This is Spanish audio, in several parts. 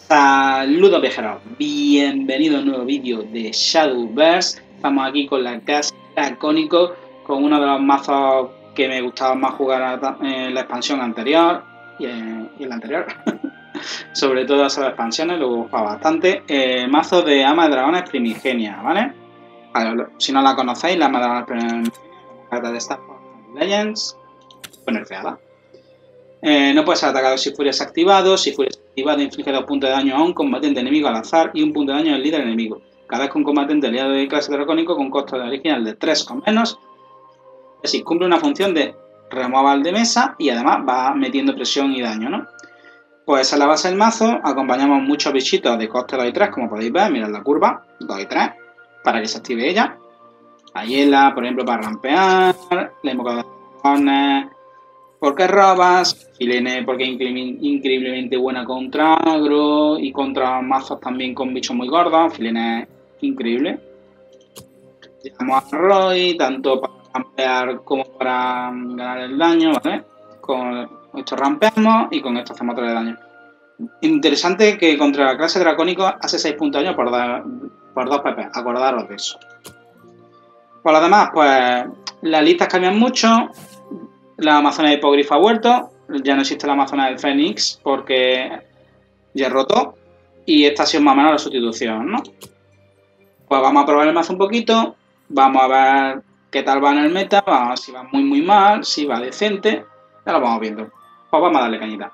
Saludos viajeros, bienvenido a un nuevo vídeo de Shadowverse. Estamos aquí con la clase Dracónico, con uno de los mazos que me gustaba más jugar en la expansión anterior y en la anterior. Sobre todo esas expansiones, lo jugaba bastante. Mazo de Ama de Dragones Primigenia, ¿vale? Si no la conocéis, la Ama de Dragones Primigenia, carta de Star Wars Legends, fue nerfeada. No puede ser atacado si Furia es activado. Si Furia es activado, inflige 2 puntos de daño a un combatiente enemigo al azar y 1 punto de daño al líder enemigo. Cada vez que un combatiente aliado de clase dracónico con costo de original de 3 o menos, es decir, cumple una función de removal de mesa y además va metiendo presión y daño, ¿no? Pues esa es la base del mazo. Acompañamos muchos bichitos de coste 2 y 3, como podéis ver, mirad la curva, 2 y 3, para que se active ella. La hiela, por ejemplo, para rampear, la invocadora de dragones, porque robas, Filene porque es increíblemente buena contra agro y contra mazos también con bichos muy gordos. Filene es increíble. Llegamos a Roy, tanto para rampear como para ganar el daño, ¿vale? Con esto rampeamos y con esto hacemos 3 de daño. Interesante que contra la clase dracónico hace 6 puntos de daño por 2 PP, acordaros de eso. Por lo demás, pues las listas cambian mucho. La Amazona de Hipógrifo ha vuelto, ya no existe la Amazona del Fénix porque ya rotó y esta ha sido más o menos la sustitución, ¿no? Pues vamos a probar el mazo un poquito, vamos a ver qué tal va en el meta, vamos a ver si va muy mal, si va decente, ya lo vamos viendo. Pues vamos a darle cañita.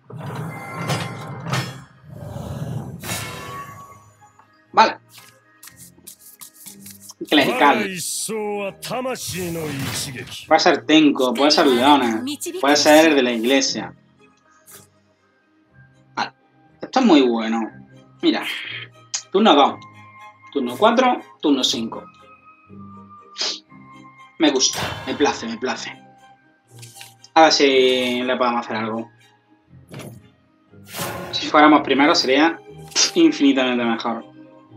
Vale. Clerical. Puede ser Tenko, puede ser Leones, puede ser el de la iglesia. Vale. Esto es muy bueno. Mira, turno 2, turno 4, turno 5. Me gusta, me place. A ver si le podemos hacer algo. Si fuéramos primero sería infinitamente mejor.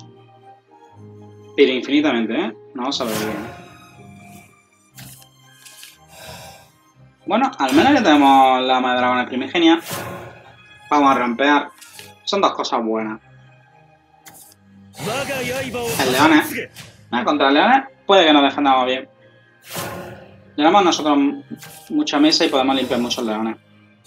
Pero infinitamente, ¿eh? No solo bien. Bueno, al menos ya tenemos la Ama de Dragones Primigenia. Vamos a rampear. Son dos cosas buenas. El Leones. Contra el Leones puede que nos defendamos bien. Llevamos nosotros mucha mesa y podemos limpiar muchos leones.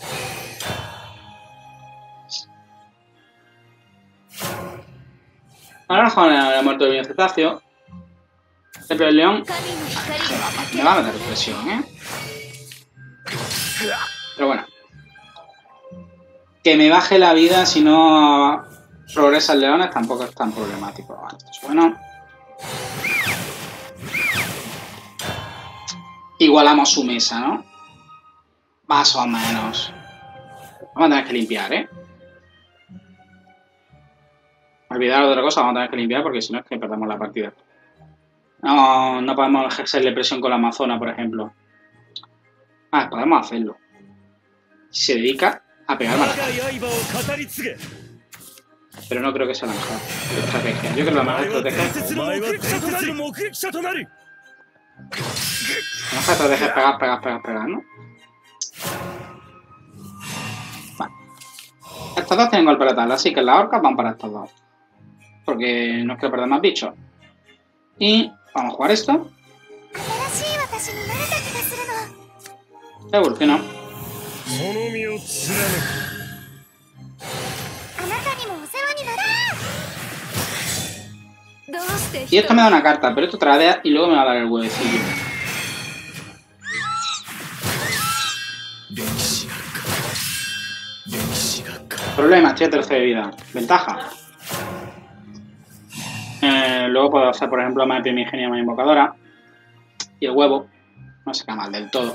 Ahora con el muerto de cetáceo. El león me va a meter presión, ¿eh? Pero bueno. Que me baje la vida si no progresa el leones tampoco es tan problemático. Vale, esto es bueno. Igualamos su mesa, ¿no? Más o menos. Vamos a tener que limpiar, ¿eh? Olvidar otra cosa, vamos a tener que limpiar porque si no es que perdemos la partida. No podemos ejercerle presión con la Amazona, por ejemplo. Podemos hacerlo. Se dedica a pegarme a la cara. Pero no creo que sea la mejor estrategia. Yo creo que la mejor estrategia es pegar, ¿no? Vale. Estos dos tienen golpe letal, así que las orcas van para estos dos. Porque no quiero perder más bichos. Y vamos a jugar esto. Evoluciona. Y esto me da una carta, pero esto tradea y luego me va a dar el huevecillo. Problema, estoy a 13 de vida. Ventaja. Luego puedo hacer, por ejemplo, más primigenia, más invocadora. Y el huevo no se cae mal del todo.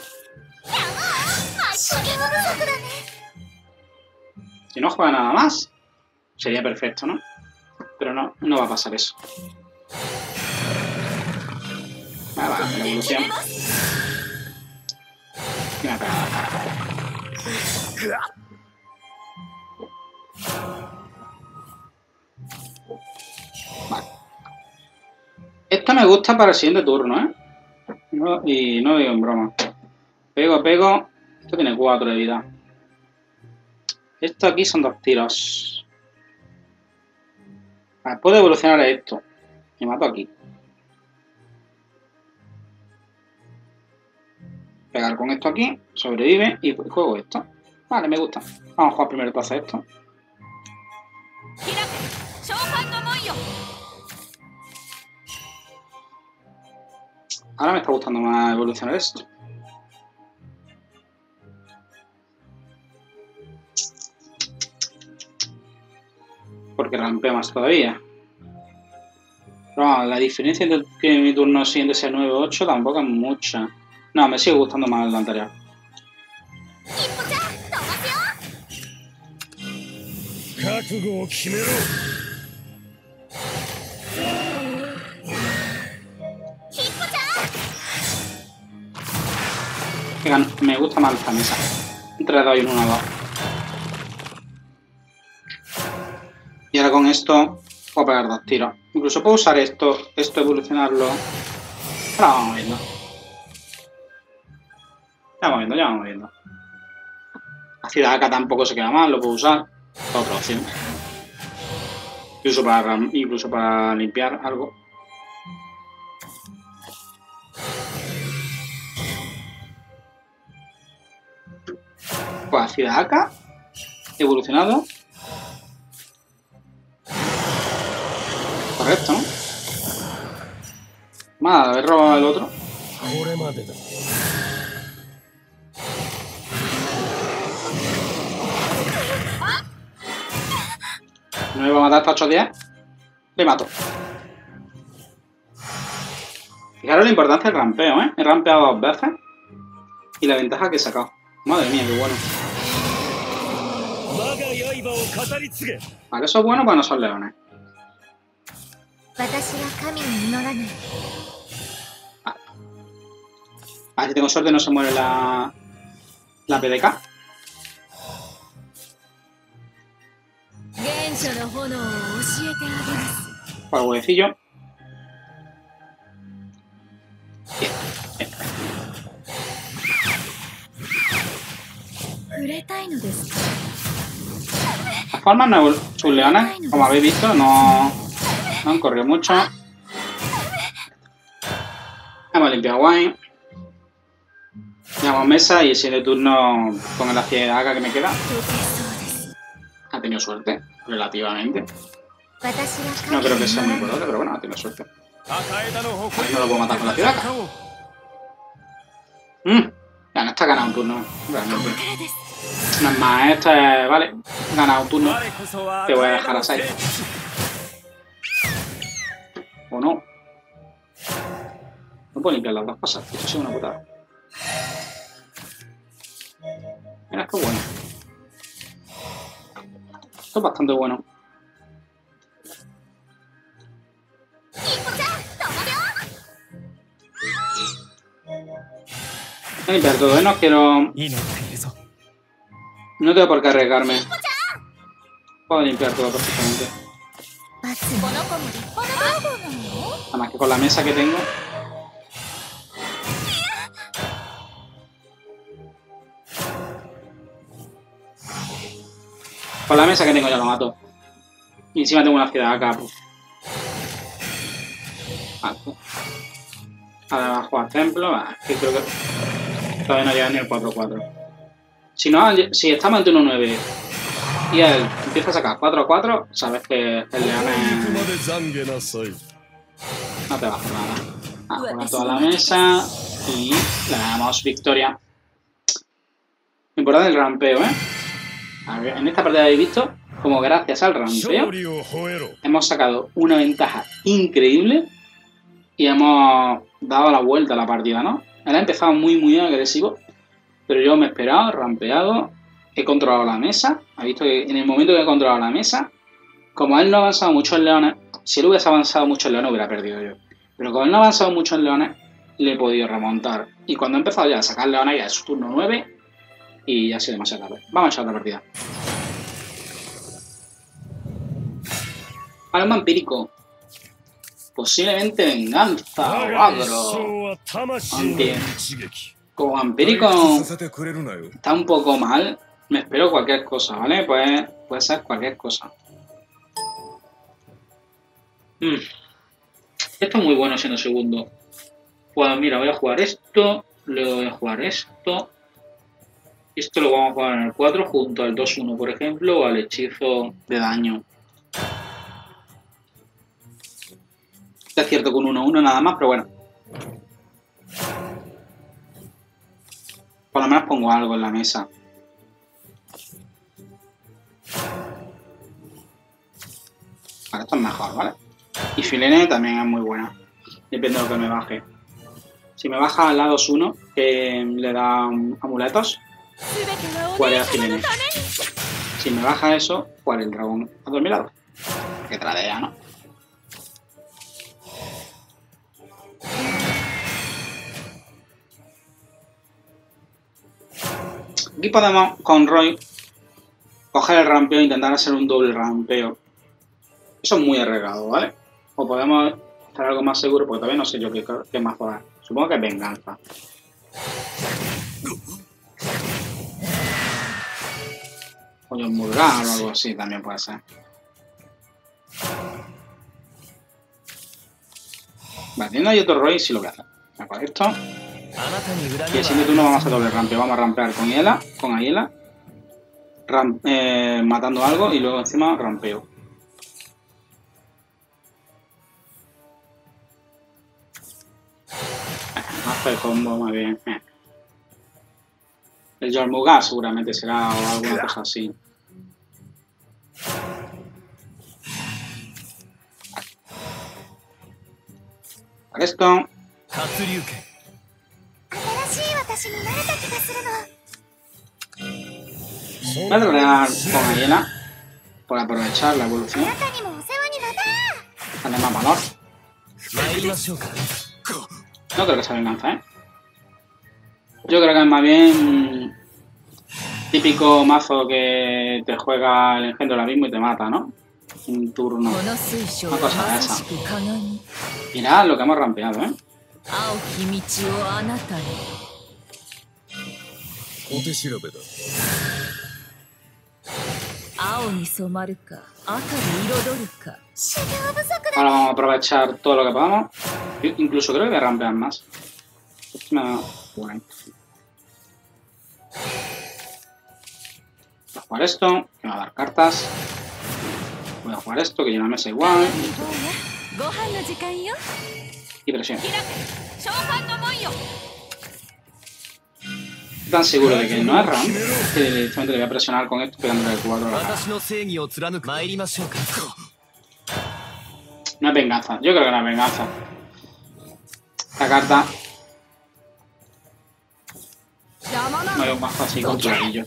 Si no juega nada más, sería perfecto, ¿no? Pero no va a pasar eso. Va, la evolución. Y me pega la cara. Vale. Esto me gusta para el siguiente turno, ¿eh? Y no digo en broma. Pego. Esto tiene 4 de vida. Esto aquí son 2 tiros. Vale, puedo evolucionar esto. Me mato aquí. Pegar con esto aquí, sobrevive y juego esto. Vale, me gusta. Vamos a jugar primero para hacer esto. Ahora me está gustando más evolucionar esto. Porque rampeo más todavía. Pero vamos, la diferencia entre que mi turno siguiente sea 9-8 tampoco es mucha. No, me sigue gustando más el anterior. Me gusta más esta mesa. Entre 2 y 1 2. Y ahora con esto puedo pegar 2 tiros. Incluso puedo usar esto evolucionarlo. Ahora vamos viendo. Ya vamos viendo. La ciudad acá tampoco se queda mal, lo puedo usar. Otra opción. Incluso para limpiar algo. Pues la ciudad acá. Evolucionado. Correcto, ¿no? Más haber robado el otro. No me va a matar hasta 8-10. Le mato. Fijaros la importancia del rampeo, ¿eh? He rampeado 2 veces. Y la ventaja que he sacado. Madre mía, qué bueno. ¿Para qué eso es bueno? Pues no son leones. A ver si tengo suerte no se muere la PDK. Para el huevecillo. Bien, bien. Las formas no sus leones, como habéis visto, no han corrido mucho. Hemos limpiado guay. Llevamos mesa y si de turno con el acá que me queda. Ha tenido suerte, relativamente. No creo que sea muy importante, pero bueno, ha tenido suerte. Ahí no lo puedo matar con la ciudad acá. Ya no está ganado un turno, realmente. No es más, esto es... Vale, ganado un turno. Te voy a dejar a 6. ¿O no? No puedo limpiar las dos cosas, esto es una putada. Mira, esto es bueno. Esto es bastante bueno. Voy a limpiar todo, ¿eh? No quiero... No tengo por qué arriesgarme. Puedo limpiar todo perfectamente. Además que con la mesa que tengo... Con la mesa que tengo ya lo mato. Y encima tengo una ciudad acá. Pues. Vale. Ahora va a jugar templo. Vale, que creo que todavía no llega ni el 4-4. Si no, si estamos en 1-9 y él empieza a sacar 4-4, sabes que el león es... No te va a hacer nada. Juega toda la mesa y le damos victoria. Importante el rampeo, ¿eh? A ver, en esta partida habéis visto como gracias al rampeo hemos sacado una ventaja increíble y hemos dado la vuelta a la partida, ¿no? Él ha empezado muy agresivo, pero yo me he esperado, rampeado, he controlado la mesa. Ha visto que en el momento que he controlado la mesa, como él no ha avanzado mucho en leones, si él hubiese avanzado mucho en leones hubiera perdido yo. Pero como él no ha avanzado mucho en leones, le he podido remontar. Y cuando he empezado ya a sacar leones, ya es su turno 9 y ya ha sido demasiado tarde. Vamos a echar otra partida. Alma empírico. Posiblemente venganza o agro. Aunque como vampírico está un poco mal, me espero cualquier cosa, ¿vale? Puede ser cualquier cosa. Esto es muy bueno siendo segundo. Pues mira, voy a jugar esto, luego voy a jugar esto. Esto lo vamos a jugar en el 4 junto al 2-1, por ejemplo, o al hechizo de daño. Es cierto con 1-1 nada más, pero bueno. Por lo menos pongo algo en la mesa. Vale, esto es mejor, ¿vale? Y Filene también es muy buena. Depende de lo que me baje. Si me baja al lado 2-1, que le da amuletos, jugaré a Filene. Si me baja eso, jugaré el dragón a mi lado. Que tradea, ¿no? Aquí podemos, con Roy, coger el rampeo e intentar hacer un doble rampeo. Eso es muy arriesgado, ¿vale? O podemos hacer algo más seguro, porque todavía no sé yo qué más jugar. Supongo que es venganza. O un Murgar o algo así también puede ser. Vale, teniendo ahí otro Roy, sí lo voy a hacer. Con esto. Y el siguiente turno vamos a hacer doble rampeo. Vamos a rampear con Aiela. Matando algo y luego encima rampeo. Hace el combo más bien. El Jormugar seguramente será o alguna cosa así. Para esto. Voy a tratar con Aiela por aprovechar la evolución. Darle más valor. No creo que sea venganza, ¿eh? Yo creo que es más bien típico mazo que te juega el engendro del abismo y te mata, ¿no? Un turno. Una cosa de esa. Mirad lo que hemos rampeado, ¿eh? Ahora vamos a aprovechar todo lo que podamos. Yo incluso creo que voy a rampear más. Bueno. Voy a jugar esto, que me va a dar cartas. Voy a jugar esto, que yo una mesa igual. Y presión. Estoy tan seguro de que no es RAM que directamente le voy a presionar con esto pegándole el 4 a la cara. No es venganza, yo creo que no es venganza. Esta carta no hay un mazo así controladillo.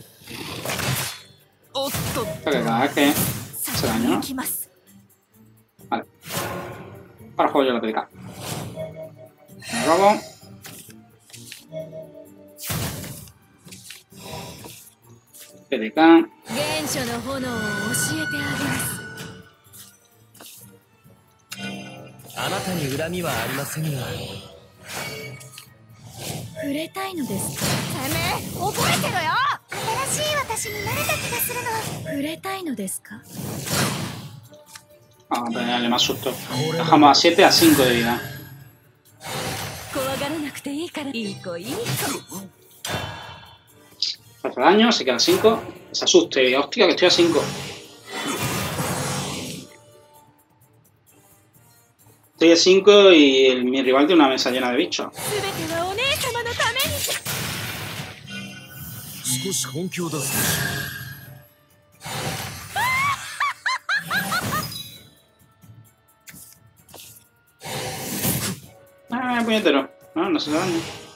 Creo que cada vez que hace daño, ¿no? Vale. Ahora juego yo la TDK. Me robo. TDK. Vamos a pegarle más susto. Bajamos a 7 a 5 de vida. Hace daño, se queda 5. Se asuste. Hostia, que estoy a 5. Estoy a 5 y mi rival tiene una mesa llena de bichos. Ah, puñetero. No se da daño.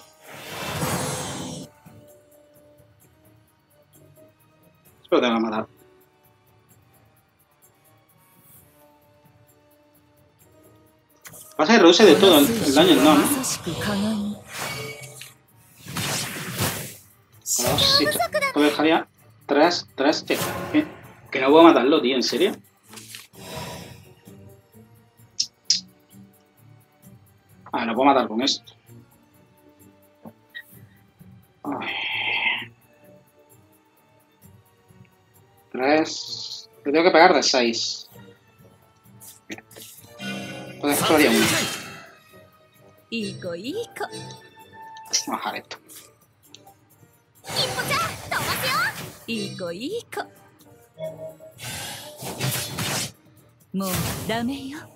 Espero que te van a matar. Pasa que reduce de todo el daño, ¿no? Sí, te dejaría 3, que no puedo matarlo, tío, ¿en serio? Ah, lo puedo matar con esto. Ay. 3. Le tengo que pegar de 6. Entonces solo haría uno. いい子いい子。 Vamos a bajar esto. 一歩じゃ飛ばすよ。いい子いい子。もうダメよ。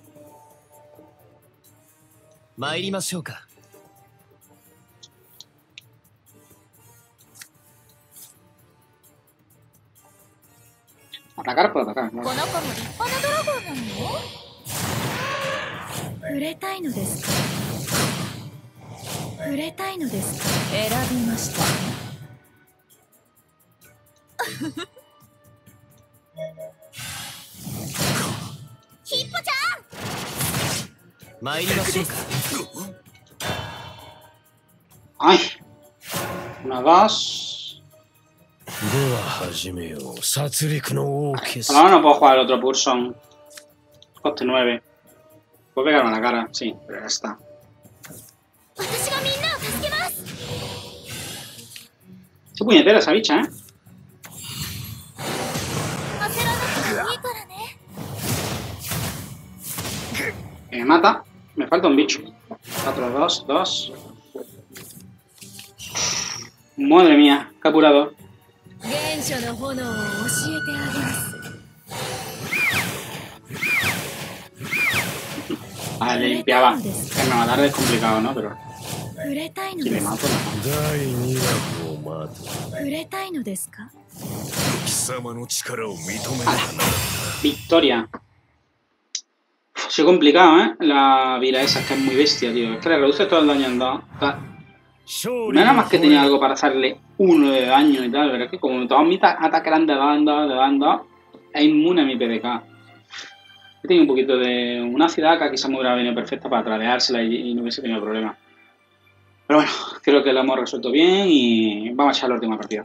参りましょうか。 Atacar puedo atacar, こ ¿no? の子も立派なドラゴンなのよ。触れたいのですか。触れたいのですか。選びました。ヒッポちゃん。 参りましょうか。 ¡Ay! Una, dos. では始めよう。殺戮の王決 Por lo menos no puedo jugar el otro Purson. Coste 9. Puedo pegarme a la cara, sí, pero ya está. 私がみんなを助けます。 Qué puñetera esa bicha, ¿eh? 焦らなくていいからね。 Me mata. Me falta un bicho. 4, 2, 2. Madre mía, qué apurado. 原初の炎を教えてあげます。 Vale, limpiaba. Que me matar es complicado, ¿no? Pero 触れたいの si で le すか。 mato, no. 第2幕を待つ。 触れたいのですか。 貴様の力を認めるかな。 Victoria. Ha sido complicado, ¿eh? La vira esa, que es muy bestia, tío. Es que le reduce todo el daño en 2. No era más que tenía algo para hacerle 1 de daño y tal, pero es que como todos mis ataques eran de 2, es inmune a mi PDK. He tenido un poquito de una ciudad que quizás me hubiera venido perfecta para tradeársela y no hubiese tenido problema. Pero bueno, creo que lo hemos resuelto bien y vamos a echar la última partida.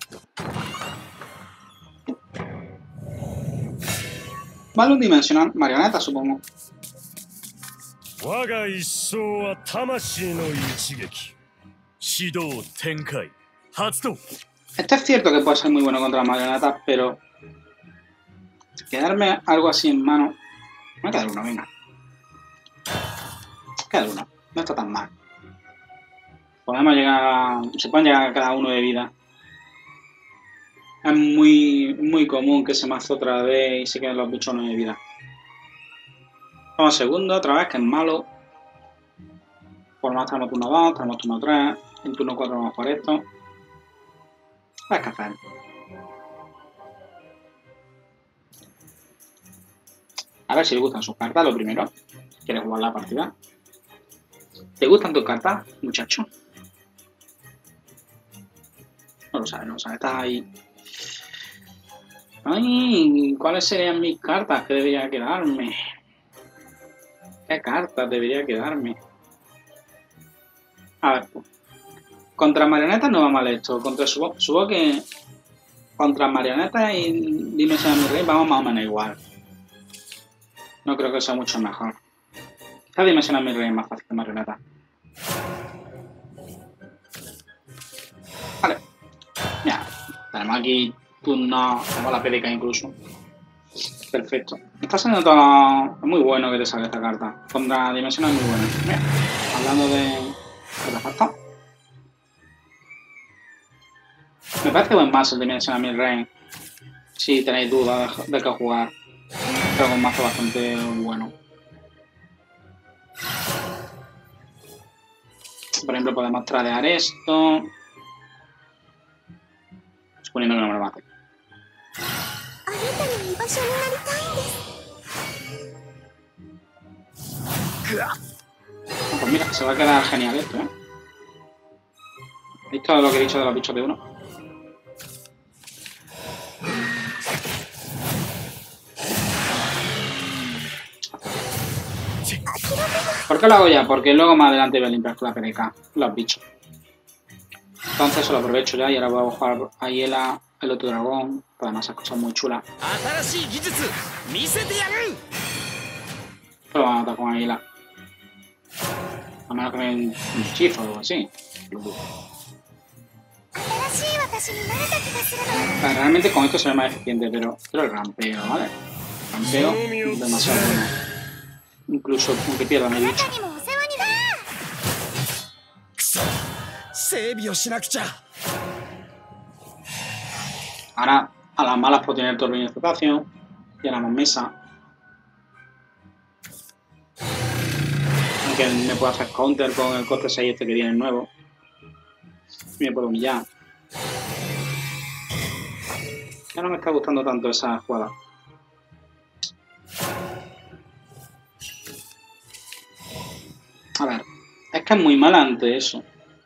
Vale, un dimensional marioneta, supongo. 我が一生は魂の一撃。指導展開。発動。 Esto es cierto que puede ser muy bueno contra marionetas, pero quedarme algo así en mano. Me voy a quedar uno, venga. Quedar uno, no está tan mal. Podemos llegar a... Se pueden llegar a cada uno de vida. Es muy común que se mazo otra vez y se queden los bichones de vida. Vamos segundo, otra vez, que es malo. Por lo menos tenemos turno 2, tenemos turno 3. En turno 4 vamos por esto. A ver qué hacer. A ver si le gustan sus cartas, lo primero. ¿Quieres jugar la partida? ¿Te gustan tus cartas, muchacho? No lo sabe, no lo sabe. Estás ahí. Ay, ¿cuáles serían mis cartas que debería quedarme? ¿Qué cartas debería quedarme? A ver. Contra marionetas no va mal esto. Supongo que contra marionetas y Dimension mi Rey vamos más o menos igual. No creo que sea mucho mejor. Quizá Dimension mi Rey es más fácil que marioneta. Vale. Ya. Tenemos aquí turno. Tenemos la PDK incluso. Perfecto. Está saliendo todo. Es muy bueno que te salga esta carta. Contra Dimension es muy buena. Mira. Hablando de la carta. Me parece buen mazo el Dimension mi Rey. Si tenéis dudas de qué jugar. Creo que es un mazo bastante bueno. Por ejemplo, podemos tradear esto. Suponiendo que no me lo mate. Pues mira, se va a quedar genial esto, ¿eh? ¿Visto lo que he dicho de los bichos de uno? ¿Por qué lo hago ya? Porque luego más adelante voy a limpiar con la PDK los bichos. Entonces eso lo aprovecho ya y ahora voy a bajar ahí el otro dragón. Además esas cosas muy chulas. Pero vamos a matar con Águila. A menos que me den un hechizo o algo así. Realmente con esto será más eficiente, pero el rampeo, ¿vale? Rampeo demasiado bueno. Incluso aunque pierda mi bicho. にもお世話になる。 くそ整備をしなくちゃ。 Ahora, a las malas puedo tener torbellino de explotación. Llenamos mesa. Aunque me puedo hacer counter con el coste 6 este que viene nuevo. Y me puedo humillar. Ya no me está gustando tanto esa jugada. A ver, es que es muy mala ante eso.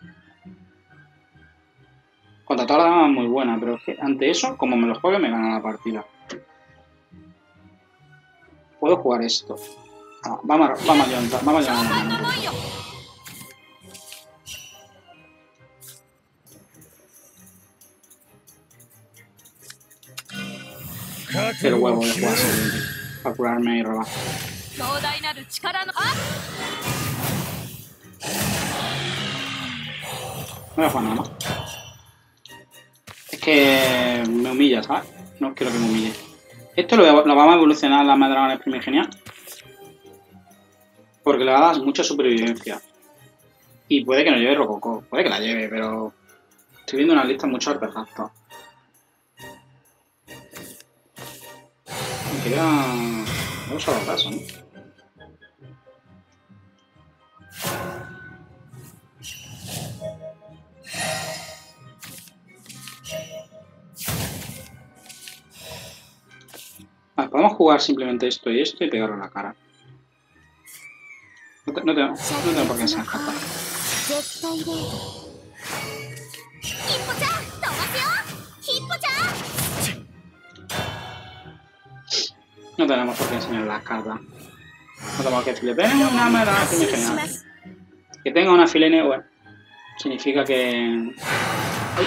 Contra todas las damas es muy buena, pero es que ante eso, como me lo juegue, me gana la partida. Puedo jugar esto. Ah, vamos a levantar, vamos a levantar. のもんよ。 Pero huevo de jugar así, para curarme y robar. 強大なる力の。あ。 No voy a jugar nada más. Es que me humilla, ¿sabes? No quiero que me humille. Esto lo vamos a evolucionar a la Madragones Primigenia. Porque le va a dar mucha supervivencia. Y puede que no lleve Rococo. Puede que la lleve, pero... Estoy viendo una lista de muchos artefactos. Me queda... No he usado caso, ¿no? Vale, podemos jugar simplemente esto y pegarlo en la cara. No tengo por qué ser capaz. 絶対レード。ヒッポちゃん、飛ばすよ。ヒッポちゃん。 No tenemos por qué enseñar las cartas. No tenemos que decirle, ven una Madragona Primigenia. Que tenga una Filene, bueno, significa que... ¡Ay!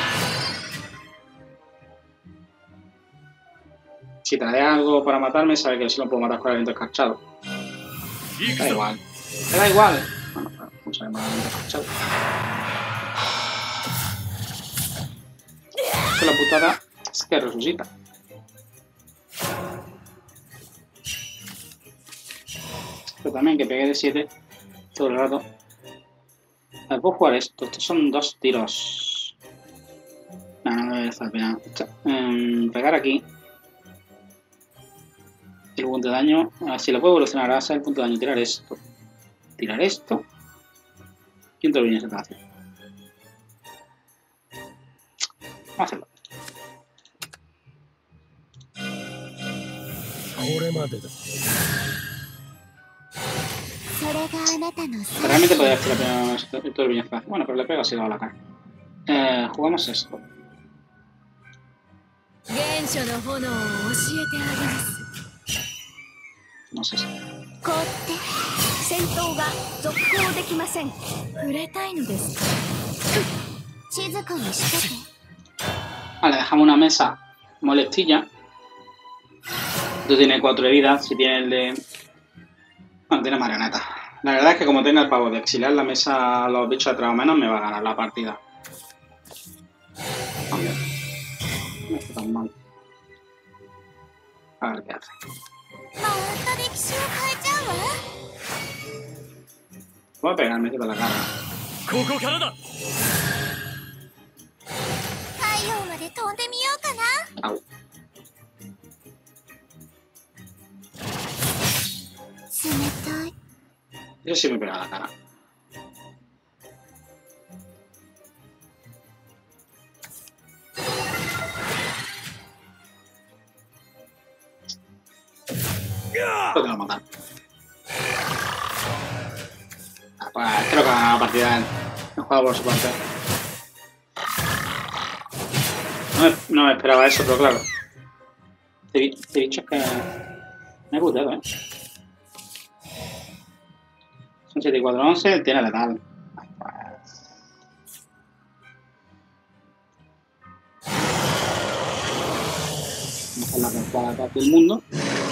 Si trae algo para matarme, sabe que si lo puedo matar con el viento escarchado. Da igual. Me da igual. Bueno, vamos a llamar al viento escarchado. Que la putada es que resucita. Pero también que pegue de 7 todo el rato. A ver, puedo jugar esto. Estos son 2 tiros. No, no me merece la pena. Pegar aquí. El punto de daño. A ver si lo puedo evolucionar. Ahora ser el punto de daño. Tirar esto. Tirar esto. Y un turbina se te hace. Vamos a hacerlo. これまでだ。 Realmente podría hacer la pena el turbina se hace. Bueno, pero le pego así a la cara. Jugamos esto. 原初の炎を教えてあげます。 No sé si. こうって戦闘が続行できません。触れたいのですか。静かにしてて。 Vale, dejamos una mesa molestilla. Tú tienes 4 de vida. Si tienes el de... Bueno, tiene marioneta. La verdad es que como tenga el pavo de exiliar la mesa a los bichos atrás o menos, me va a ganar la partida. Vamos. No está tan mal. A ver qué hace. また歴史を変えちゃうわ。 Voy a pegarme de la cara. ここからだ。 太陽まで飛んでみようかな。 Au. 冷たい。 Yo sí me pego a la cara. Lo tengo que matar. Pues creo que ha ganado la partida él. No juega por su parte. No me esperaba eso, pero claro. Este bicho es que... Me he puteado, Son 7 y 4, 11, tiene letal. Vamos a la temporada del mundo.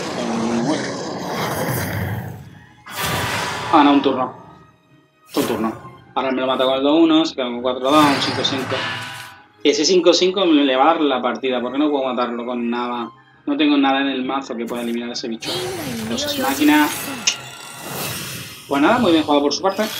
Ah, no, un turno. Un turno. Ahora me lo mata con el 2-1, se queda con 4-2, un 5-5. Y ese 5-5 me le va a dar la partida, porque no puedo matarlo con nada. No tengo nada en el mazo que pueda eliminar a ese bicho. Pero esa máquina... Pues nada, muy bien jugado por su parte.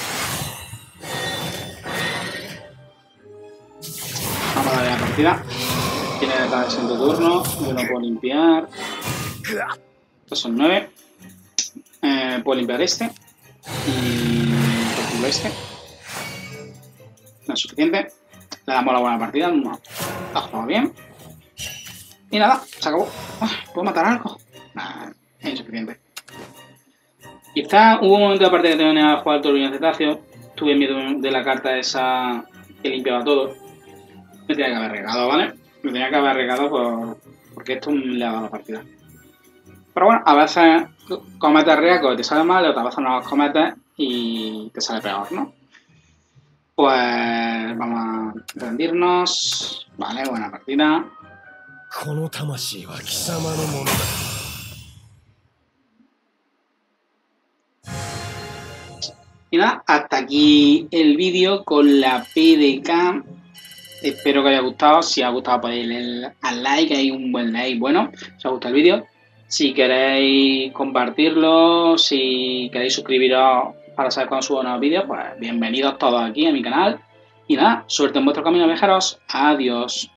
Vamos a darle la partida. Tiene detrás en tu turno. Yo no puedo limpiar. Estos son 9. Puedo limpiar este. Y por ejemplo este. No es suficiente. Le damos la buena partida. No. La jugado bien. Y nada, se acabó. ¿Puedo matar algo? Nada, es insuficiente. Quizá hubo un momento de la partida que tenía que jugar el turbino cetáceo. Tuve miedo de la carta esa que limpiaba todo. Me tenía que haber regado, ¿vale? Me tenía que haber regado porque esto le ha dado la partida. Pero bueno, a veces cometes riesgos y te sale mal, y otras veces no los cometes y te sale peor, ¿no? Pues vamos a rendirnos. Vale, buena partida. この魂は貴様のものだ。 Y nada, hasta aquí el vídeo con la PDK. Espero que os haya gustado. Si os ha gustado, podéis darle al like. Hay un buen like. Bueno, si os ha gustado el vídeo. Si queréis compartirlo, si queréis suscribiros para saber cuando subo nuevos vídeos, pues bienvenidos todos aquí a mi canal. Y nada, suerte en vuestro camino, viajeros. Adiós.